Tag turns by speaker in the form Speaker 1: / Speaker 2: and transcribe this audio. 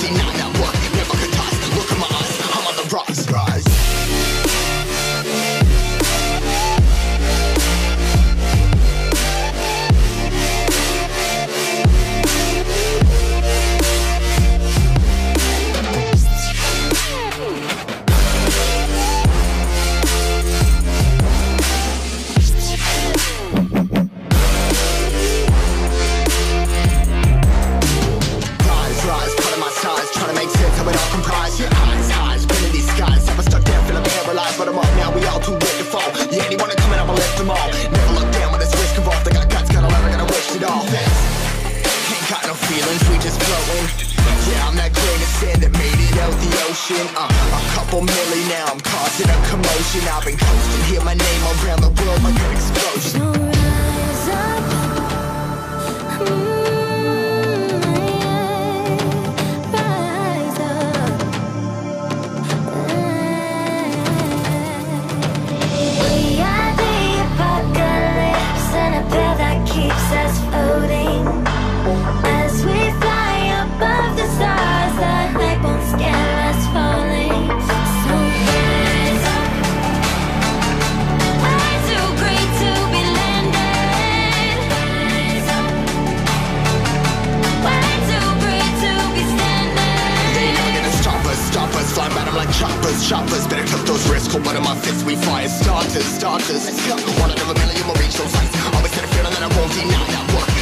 Speaker 1: deny that work. Never could toss. Look at my eyes, I'm on the rise. But I'm up now, we all too late to fall. Yeah, anyone to come in, I'ma lift them all. Never look down when there's risk involved. I got guts, gotta learn, I gotta wish it all. Ain't got no feelings, we just floating. Yeah, I'm that grain of sand that made it out the ocean. A couple milli now, I'm causing a commotion. I've been coasting, hear my name around the world like an explosion.
Speaker 2: So rise up. Keeps us floating as we fly above the stars. The light won't scare us falling. So rise up. We're too great to be landed. Rise up. We're too great to be standing.
Speaker 1: They never gonna stop us. Fly by them like choppers. Better cut those risks. Hold one of my fists, we fire starters. Let's go. One out of a million will reach those heights. Always had a feeling that I won't deny that work.